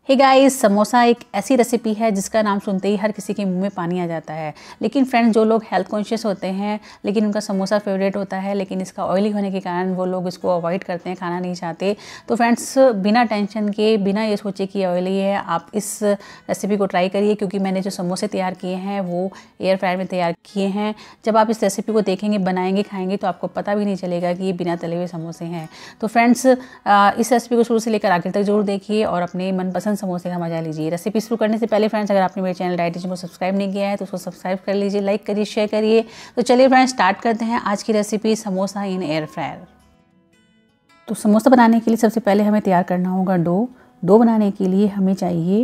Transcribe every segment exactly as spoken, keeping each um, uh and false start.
Hey guys, samosa एक ऐसी recipe है जिसका नाम सुनते ही हर किसी के मुंह में पानी आ जाता है। लेकिन फ्रेंड्स, जो लोग हेल्थ कॉन्शियस होते हैं लेकिन उनका समोसा फेवरेट होता है, लेकिन इसका ऑयली होने के कारण वो लोग इसको अवॉइड करते हैं, खाना नहीं चाहते। तो फ्रेंड्स, बिना टेंशन के, बिना ये सोचे कि ऑयली है, आप इस रेसिपी को ट्राई करिए। क्योंकि मैंने जो समोसे तैयार किए हैं वो एयर फ्रायर में तैयार किए हैं। जब आप इस रेसिपी को देखेंगे, बनाएंगे, खाएंगे तो आपको पता भी नहीं चलेगा कि ये बिना तले हुए समोसे हैं। तो फ्रेंड्स, इस रेसिपी को शुरू से लेकर आखिर तक जरूर देखिए और अपने मनपसंद समोसे का मजा लीजिए। रेसिपी शुरू करने से पहले फ्रेंड्स, अगर आपने मेरे चैनल डाइटिशियन को सब्सक्राइब नहीं किया है तो उसको सब्सक्राइब कर लीजिए, लाइक करिए, शेयर करिए। तो चलिए फ्रेंड्स, स्टार्ट करते हैं आज की recipe, samosa in air fryer. तो समोसा बनाने के लिए सबसे पहले हमें तैयार करना होगा डो। डो बनाने के लिए हमें चाहिए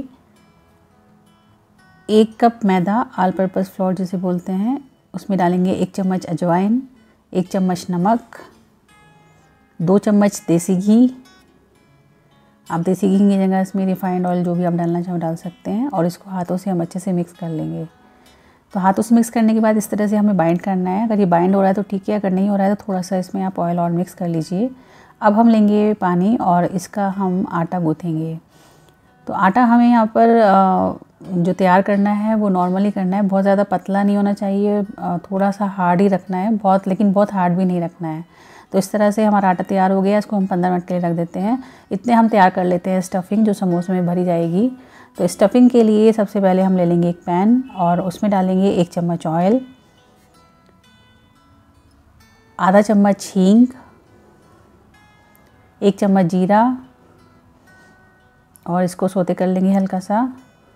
एक cup maida, all purpose flour जिसे बोलते हैं। उसमें डालेंगे एक चम्मच अजवाइन, एक चम्मच नमक, दो चम्मच देसी घी। आप देसी घी की जगह इसमें रिफाइंड ऑयल जो भी आप डालना चाहो डाल सकते हैं। और इसको हाथों से हम अच्छे से मिक्स कर लेंगे। तो हाथों से मिक्स करने के बाद इस तरह से हमें बाइंड करना है। अगर ये बाइंड हो रहा है तो ठीक है, अगर नहीं हो रहा है तो थोड़ा सा इसमें आप ऑयल और मिक्स कर लीजिए। अब हम लेंगे पानी और इसका हम आटा गूँथेंगे। तो आटा हमें यहाँ पर जो तैयार करना है वो नॉर्मली करना है, बहुत ज़्यादा पतला नहीं होना चाहिए, थोड़ा सा हार्ड ही रखना है, बहुत लेकिन बहुत हार्ड भी नहीं रखना है। तो इस तरह से हमारा आटा तैयार हो गया। इसको हम पंद्रह मिनट के लिए रख देते हैं। इतने हम तैयार कर लेते हैं स्टफिंग जो समोसे में भरी जाएगी। तो स्टफिंग के लिए सबसे पहले हम ले लेंगे एक पैन और उसमें डालेंगे एक चम्मच ऑयल, आधा चम्मच हींग, एक चम्मच जीरा और इसको सौते कर लेंगे हल्का सा।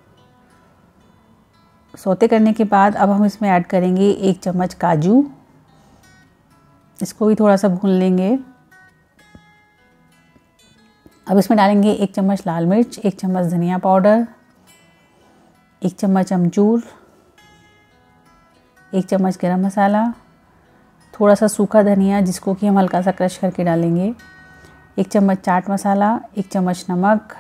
सौते करने के बाद अब हम इसमें ऐड करेंगे एक चम्मच काजू, इसको भी थोड़ा सा भून लेंगे। अब इसमें डालेंगे एक चम्मच लाल मिर्च, एक चम्मच धनिया पाउडर, एक चम्मच अमचूर, एक चम्मच गरम मसाला, थोड़ा सा सूखा धनिया जिसको कि हम हल्का सा क्रश करके डालेंगे, एक चम्मच चाट मसाला, एक चम्मच नमक,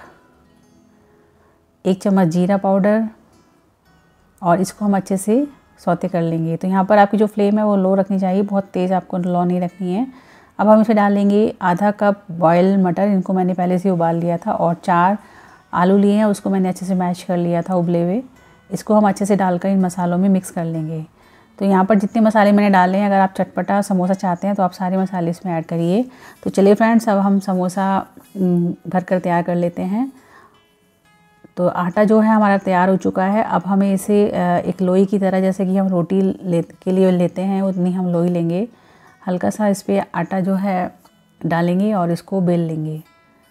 एक चम्मच जीरा पाउडर और इसको हम अच्छे से सौते कर लेंगे। तो यहाँ पर आपकी जो फ्लेम है वो लो रखनी चाहिए, बहुत तेज़ आपको लो नहीं रखनी है। अब हम इसमें डालेंगे आधा कप बॉयल मटर, इनको मैंने पहले से उबाल लिया था, और चार आलू लिए हैं, उसको मैंने अच्छे से मैश कर लिया था उबले हुए। इसको हम अच्छे से डालकर इन मसालों में मिक्स कर लेंगे। तो यहाँ पर जितने मसाले मैंने डाले हैं, अगर आप चटपटा समोसा चाहते हैं तो आप सारे मसाले इसमें ऐड करिए। तो चलिए फ्रेंड्स, अब हम समोसा भर कर तैयार कर लेते हैं। तो आटा जो है हमारा तैयार हो चुका है। अब हमें इसे एक लोई की तरह, जैसे कि हम रोटी ले के लिए लेते हैं उतनी हम लोई लेंगे, हल्का सा इस पर आटा जो है डालेंगे और इसको बेल लेंगे।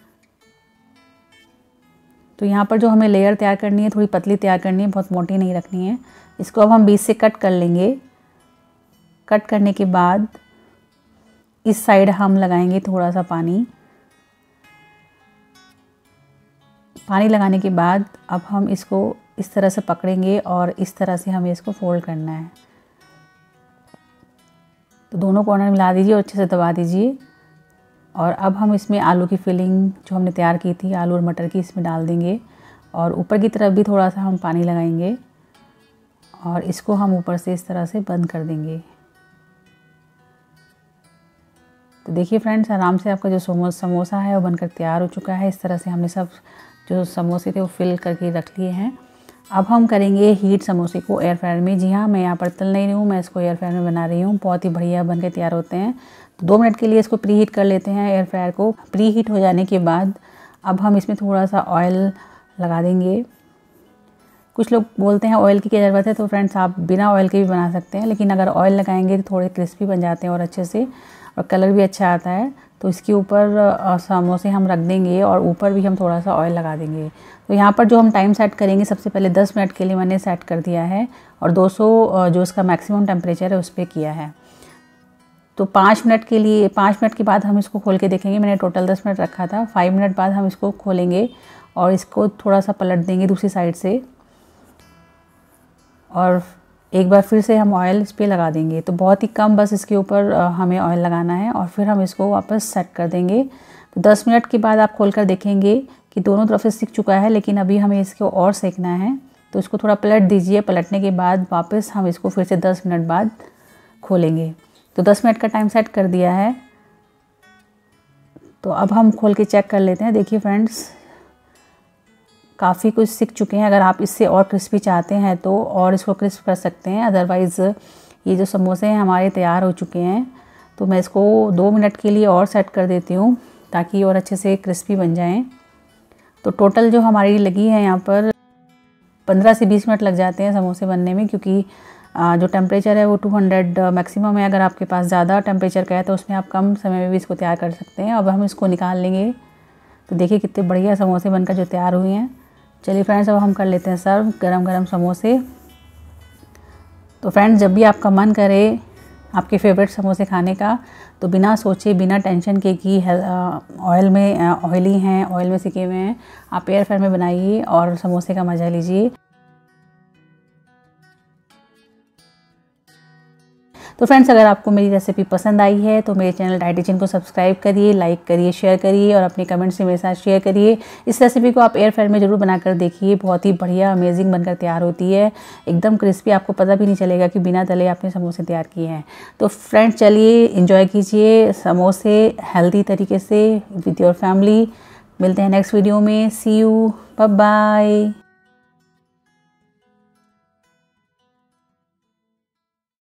तो यहाँ पर जो हमें लेयर तैयार करनी है थोड़ी पतली तैयार करनी है, बहुत मोटी नहीं रखनी है। इसको अब हम बीच से कट कर लेंगे। कट करने के बाद इस साइड हम लगाएंगे थोड़ा सा पानी। पानी लगाने के बाद अब हम इसको इस तरह से पकड़ेंगे और इस तरह से हमें इसको फोल्ड करना है। तो दोनों कॉर्नर मिला दीजिए और अच्छे से दबा दीजिए। और अब हम इसमें आलू की फिलिंग जो हमने तैयार की थी, आलू और मटर की, इसमें डाल देंगे और ऊपर की तरफ भी थोड़ा सा हम पानी लगाएंगे और इसको हम ऊपर से इस तरह से बंद कर देंगे। तो देखिए फ्रेंड्स, आराम से आपका जो समोसा है वो बनकर तैयार हो चुका है। इस तरह से हमने सब जो समोसे थे वो फिल करके रख लिए हैं। अब हम करेंगे हीट समोसे को एयर फ्रायर में। जी हाँ, मैं यहाँ पर तल नहीं रही हूँ, मैं इसको एयर फ्रायर में बना रही हूँ। बहुत ही बढ़िया बन के तैयार होते हैं। तो दो मिनट के लिए इसको प्री हीट कर लेते हैं एयर फ्रायर को। प्री हीट हो जाने के बाद अब हम इसमें थोड़ा सा ऑयल लगा देंगे। कुछ लोग बोलते हैं ऑयल की क्या ज़रूरत है, तो फ्रेंड्स आप बिना ऑयल के भी बना सकते हैं, लेकिन अगर ऑयल लगाएंगे तो थोड़े क्रिस्पी बन जाते हैं और अच्छे से, और कलर भी अच्छा आता है। तो इसके ऊपर समोसे हम रख देंगे और ऊपर भी हम थोड़ा सा ऑयल लगा देंगे। तो यहाँ पर जो हम टाइम सेट करेंगे, सबसे पहले दस मिनट के लिए मैंने सेट कर दिया है और दो सौ जो इसका मैक्सिमम टेम्परेचर है उस पर किया है। तो पाँच मिनट के लिए, पाँच मिनट के बाद हम इसको खोल के देखेंगे। मैंने टोटल दस मिनट रखा था। फाइव मिनट बाद हम इसको खोलेंगे और इसको थोड़ा सा पलट देंगे दूसरी साइड से, और एक बार फिर से हम ऑयल इस पर लगा देंगे। तो बहुत ही कम बस इसके ऊपर हमें ऑयल लगाना है और फिर हम इसको वापस सेट कर देंगे। तो दस मिनट के बाद आप खोलकर देखेंगे कि दोनों तरफ से सिक चुका है, लेकिन अभी हमें इसको और सेकना है। तो इसको थोड़ा पलट दीजिए। पलटने के बाद वापस हम इसको फिर से दस मिनट बाद खोलेंगे। तो दस मिनट का टाइम सेट कर दिया है। तो अब हम खोल के चेक कर लेते हैं। देखिए फ्रेंड्स, काफ़ी कुछ सीख चुके हैं। अगर आप इससे और क्रिस्पी चाहते हैं तो और इसको क्रिस्प कर सकते हैं। अदरवाइज़ ये जो समोसे हैं हमारे तैयार हो चुके हैं, तो मैं इसको दो मिनट के लिए और सेट कर देती हूँ ताकि और अच्छे से क्रिस्पी बन जाएं। तो टोटल जो हमारी लगी है यहाँ पर पंद्रह से बीस मिनट लग जाते हैं समोसे बनने में, क्योंकि जो टेम्परेचर है वो दो सौ मैक्सिमम है। अगर आपके पास ज़्यादा टेम्परेचर का है तो उसमें आप कम समय में भी इसको तैयार कर सकते हैं। अब हम इसको निकाल लेंगे। तो देखिए कितने बढ़िया समोसे बनकर जो तैयार हुए हैं। चलिए फ्रेंड्स, अब हम कर लेते हैं सर्व गरम गरम समोसे। तो फ्रेंड्स, जब भी आपका मन करे आपके फेवरेट समोसे खाने का, तो बिना सोचे बिना टेंशन के कि ऑयल में ऑयली हैं, ऑयल में सिके हुए हैं, आप एयर फ्रायर में बनाइए और समोसे का मज़ा लीजिए। तो फ्रेंड्स, अगर आपको मेरी रेसिपी पसंद आई है तो मेरे चैनल डाइटिशियन को सब्सक्राइब करिए, लाइक करिए, शेयर करिए और अपने कमेंट्स से मेरे साथ शेयर करिए। इस रेसिपी को आप एयर फ्रायर में ज़रूर बनाकर देखिए, बहुत ही बढ़िया अमेजिंग बनकर तैयार होती है, एकदम क्रिस्पी। आपको पता भी नहीं चलेगा कि बिना तले आपने समोसे तैयार किए हैं। तो फ्रेंड्स, चलिए एंजॉय कीजिए समोसे हेल्दी तरीके से विद योर फैमिली। मिलते हैं नेक्स्ट वीडियो में। See you, bye bye.